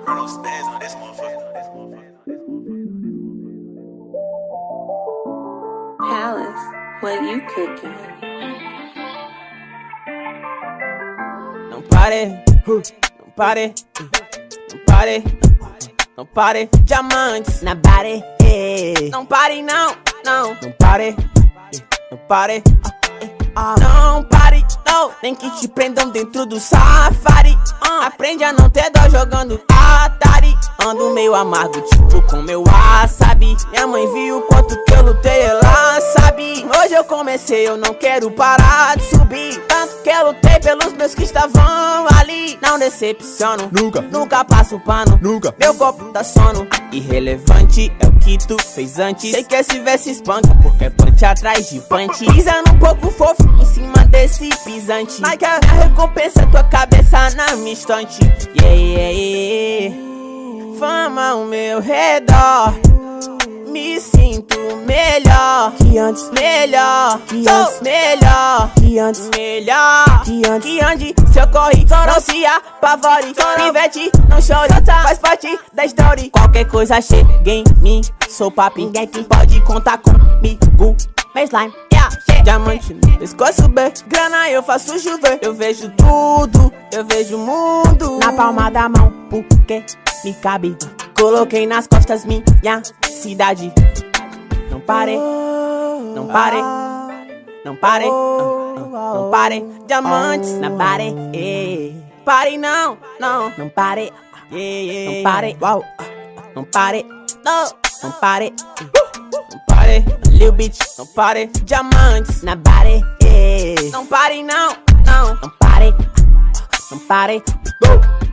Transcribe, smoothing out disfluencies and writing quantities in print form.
Bruno spaz on this motherfucker. Palace, what you cooking? Não pare, não pare, não pare, não pare. Diamantes na body, não pare não, não, não pare, não pare, não pare, não. Nem que te prendam dentro do safari. Aprende a não ter dó jogando Atari. Ando meio amargo, tipo com meu wasabi. Minha mãe viu o quanto que eu lutei, ela sabe. Hoje eu comecei, eu não quero parar de subir. Tanto que eu lutei pelos meus que estavam ali. Não decepciono, nunca passo pano, nunca. Meu copo tá sono, irrelevante é o que tu fez antes. Sei que esse verso espanca, porque é punch atrás de punch. Pisando um pouco fofo em cima desse pisante. Mas a recompensa é tua cabeça na minha estante. Yeah, yeah, yeah. Fama ao meu redor, me sinto melhor que antes, melhor que antes, melhor que antes, melhor que antes, que antes. Se eu corri, não se apavore, pivete, não chore, faz parte da história. Qualquer coisa chega em mim, sou papi, ninguém pode contar comigo. Baseline, yeah, shit. Diamante no pescoço, B, grana eu faço chover. Eu vejo tudo, eu vejo o mundo na palma da mão, porque me cabe. Coloquei nas costas minha cidade. Não pare, não pare, não pare, não pare. Diamantes na body, pare não, não, não pare, não pare, uau, não pare, não pare, não pare, little bitch, não pare. Diamantes na body, não pare não, não, não pare, não pare.